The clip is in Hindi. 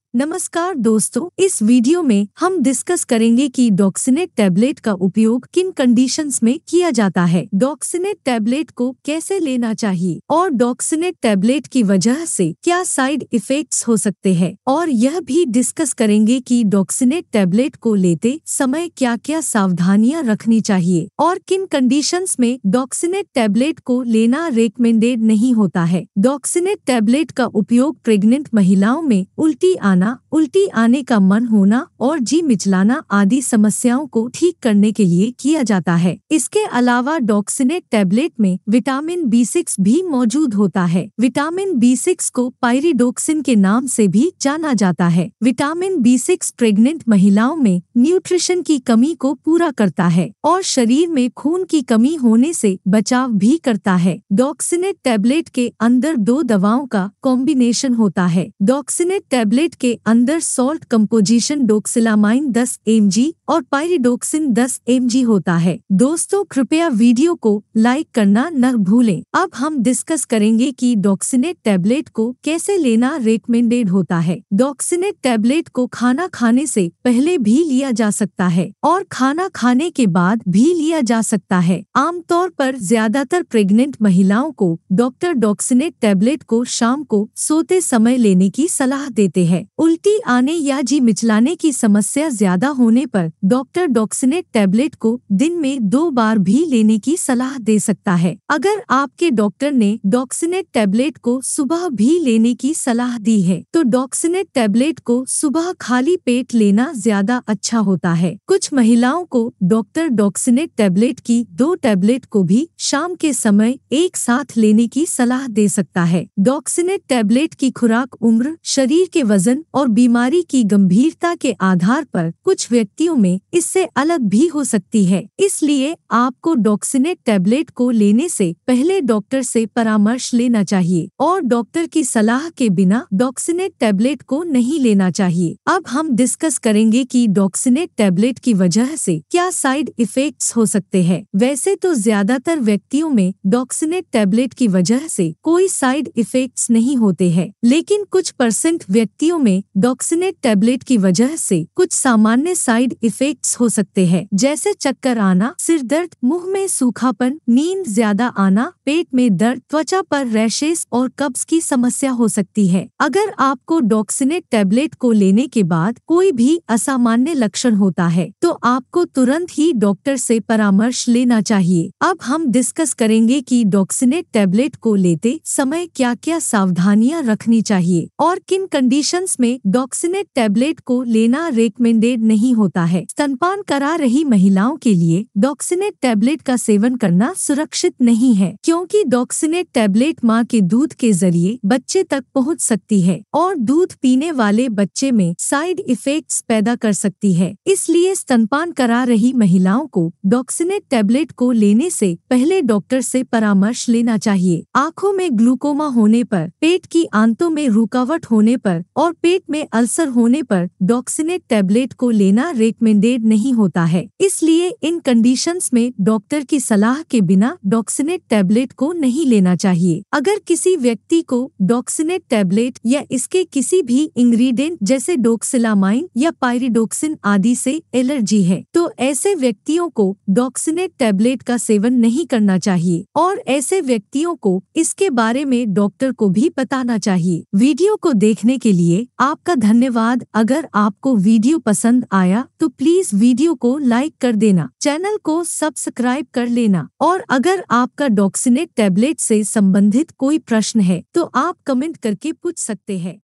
नमस्कार दोस्तों, इस वीडियो में हम डिस्कस करेंगे कि डॉक्सिनेट टैबलेट का उपयोग किन कंडीशंस में किया जाता है, डॉक्सिनेट टैबलेट को कैसे लेना चाहिए और डॉक्सिनेट टैबलेट की वजह से क्या साइड इफेक्ट्स हो सकते हैं, और यह भी डिस्कस करेंगे कि डॉक्सिनेट टैबलेट को लेते समय क्या क्या सावधानियां रखनी चाहिए और किन कंडीशंस में डॉक्सिनेट टैबलेट को लेना रेकमेंडेड नहीं होता है। डॉक्सिनेट टैबलेट का उपयोग प्रेग्नेंट महिलाओं में उल्टी आने का मन होना और जी मिचलाना आदि समस्याओं को ठीक करने के लिए किया जाता है। इसके अलावा डॉक्सिनेट टैबलेट में विटामिन B6 भी मौजूद होता है। विटामिन B6 को पायरिडोक्सिन के नाम से भी जाना जाता है। विटामिन B6 प्रेग्नेंट महिलाओं में न्यूट्रिशन की कमी को पूरा करता है और शरीर में खून की कमी होने से बचाव भी करता है। डॉक्सिनेट टैबलेट के अंदर दो दवाओं का कॉम्बिनेशन होता है। डॉक्सिनेट टैबलेट के अंदर सॉल्ट कंपोजिशन डोक्सिलामाइन 10 mg और पायरिडोक्सिन 10 mg होता है। दोस्तों, कृपया वीडियो को लाइक करना न भूलें। अब हम डिस्कस करेंगे कि डॉक्सिनेट टैबलेट को कैसे लेना रेकमेंडेड होता है। डॉक्सिनेट टैबलेट को खाना खाने से पहले भी लिया जा सकता है और खाना खाने के बाद भी लिया जा सकता है। आमतौर पर ज्यादातर प्रेग्नेंट महिलाओं को डॉक्टर डॉक्सिनेट टैबलेट को शाम को सोते समय लेने की सलाह देते हैं। उल्टी आने या जी मिचलाने की समस्या ज्यादा होने पर डॉक्टर डॉक्सिनेट टैबलेट को दिन में 2 बार भी लेने की सलाह दे सकता है। अगर आपके डॉक्टर ने डॉक्सिनेट टैबलेट को सुबह भी लेने की सलाह दी है तो डॉक्सिनेट टैबलेट को सुबह खाली पेट लेना ज्यादा अच्छा होता है। कुछ महिलाओं को डॉक्टर डॉक्सिनेट टैबलेट की 2 टैबलेट को भी शाम के समय एक साथ लेने की सलाह दे सकता है। डॉक्सिनेट टैबलेट की खुराक उम्र, शरीर के वजन और बीमारी की गंभीरता के आधार पर कुछ व्यक्तियों में इससे अलग भी हो सकती है। इसलिए आपको डॉक्सिनेट टैबलेट को लेने से पहले डॉक्टर से परामर्श लेना चाहिए और डॉक्टर की सलाह के बिना डॉक्सिनेट टैबलेट को नहीं लेना चाहिए। अब हम डिस्कस करेंगे कि डॉक्सिनेट टैबलेट की वजह से क्या साइड इफेक्ट्स हो सकते हैं। वैसे तो ज्यादातर व्यक्तियों में डॉक्सिनेट टैबलेट की वजह से कोई साइड इफेक्ट्स नहीं होते हैं, लेकिन कुछ % व्यक्तियों में डॉक्सिनेट टैबलेट की वजह से कुछ सामान्य साइड इफेक्ट्स हो सकते हैं, जैसे चक्कर आना, सिर दर्द, मुंह में सूखापन, नींद ज्यादा आना, पेट में दर्द, त्वचा पर रैशेस और कब्ज की समस्या हो सकती है। अगर आपको डॉक्सिनेट टैबलेट को लेने के बाद कोई भी असामान्य लक्षण होता है तो आपको तुरंत ही डॉक्टर से परामर्श लेना चाहिए। अब हम डिस्कस करेंगे कि डॉक्सिनेट टैबलेट को लेते समय क्या क्या सावधानियां रखनी चाहिए और किन कंडीशंस में डॉक्सिनेट टैबलेट को लेना रेकमेंडेड नहीं होता है। स्तनपान करा रही महिलाओं के लिए डॉक्सिनेट टैबलेट का सेवन करना सुरक्षित नहीं है, क्योंकि डॉक्सिनेट टैबलेट मां के दूध के जरिए बच्चे तक पहुंच सकती है और दूध पीने वाले बच्चे में साइड इफेक्ट्स पैदा कर सकती है। इसलिए स्तनपान करा रही महिलाओं को डॉक्सिनेट टैबलेट को लेने से पहले डॉक्टर से परामर्श लेना चाहिए। आँखों में ग्लूकोमा होने पर, पेट की आंतों में रुकावट होने पर और पेट में अल्सर होने पर डॉक्सिनेट टैबलेट को लेना रेकमेंडेड नहीं होता है। इसलिए इन कंडीशंस में डॉक्टर की सलाह के बिना डॉक्सिनेट टैबलेट को नहीं लेना चाहिए। अगर किसी व्यक्ति को डॉक्सिनेट टैबलेट या इसके किसी भी इंग्रेडिएंट जैसे डोक्सिलामाइन या पायरिडोक्सिन आदि से एलर्जी है तो ऐसे व्यक्तियों को डॉक्सिनेट टैबलेट का सेवन नहीं करना चाहिए और ऐसे व्यक्तियों को इसके बारे में डॉक्टर को भी बताना चाहिए। वीडियो को देखने के लिए आपका धन्यवाद। अगर आपको वीडियो पसंद आया तो प्लीज वीडियो को लाइक कर देना, चैनल को सब्सक्राइब कर लेना और अगर आपका डॉक्सिनेट टैबलेट से संबंधित कोई प्रश्न है तो आप कमेंट करके पूछ सकते हैं।